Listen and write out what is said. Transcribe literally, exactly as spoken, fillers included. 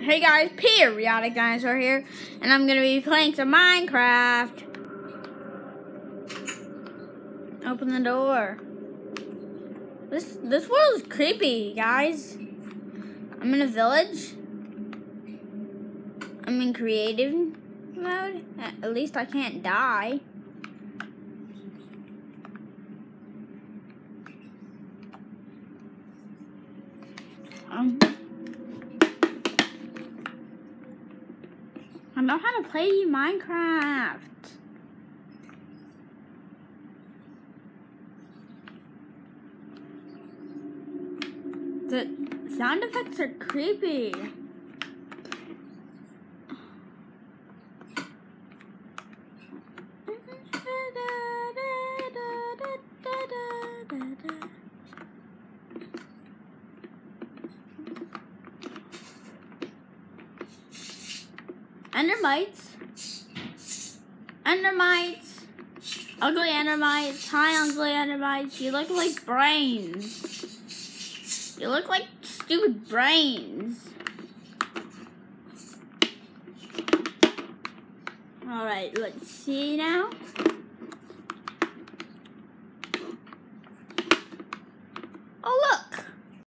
Hey guys, Periodic Dinosaur here, and I'm gonna be playing some Minecraft. Open the door. This this world is creepy, guys. I'm in a village. I'm in creative mode. At least I can't die. Um. I know how to play Minecraft. The sound effects are creepy. Endermites. Endermites. Ugly Endermites. Hi, ugly Endermites. You look like brains. You look like stupid brains. Alright, let's see now.